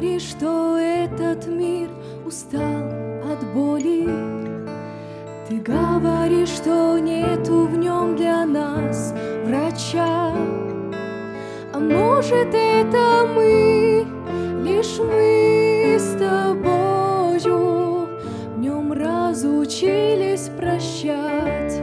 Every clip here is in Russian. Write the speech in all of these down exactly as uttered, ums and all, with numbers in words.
говоришь, что этот мир устал от боли. Ты говоришь, что нету в нем для нас врача. А может, это мы, лишь мы с тобою в нем разучились прощать.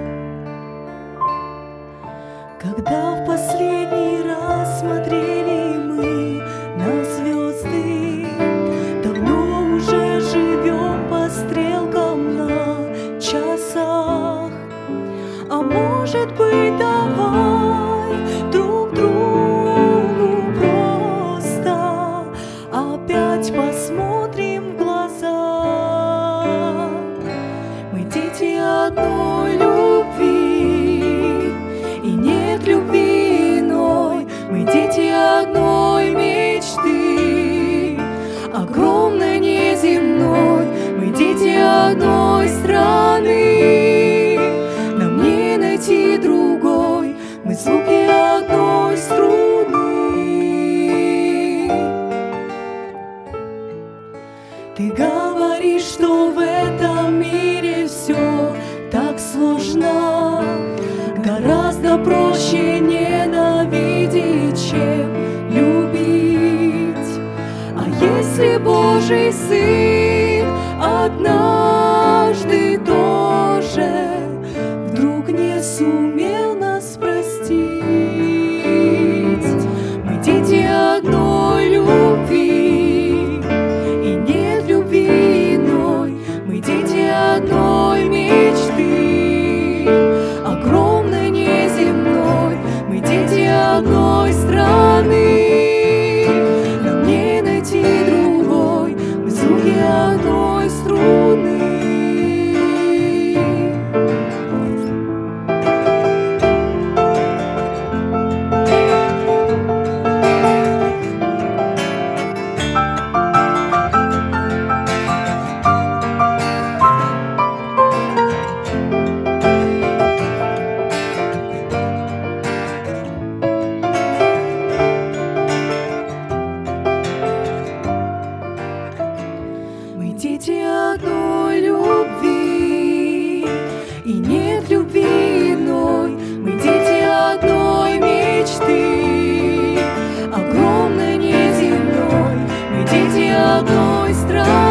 Когда в последний раз смотрели мы на звезды, давно уже живем по стрелкам на часах. А может быть, давай друг другу просто опять посмотрим в глаза. Мы дети одной любви, и нет любви иной. Мы дети одной мечты, огромной, неземной. Мы дети одной страны, нам не найти другой. Мы звуки одной струны. Ты говоришь, что в этом мире все так сложно. Гораздо проще ненавидеть, чем любить. А если Божий Сын однажды тоже вдруг не сумел нас простить? Мы дети одной любви, и нет любви иной. Мы дети одной мечты, огромной, неземной. Мы дети одной страны, нам не найти другой. Мы звуки одной струны. Мы дети одной любви, и нет любви иной. Мы дети одной мечты, огромной, неземной. Мы дети одной страны.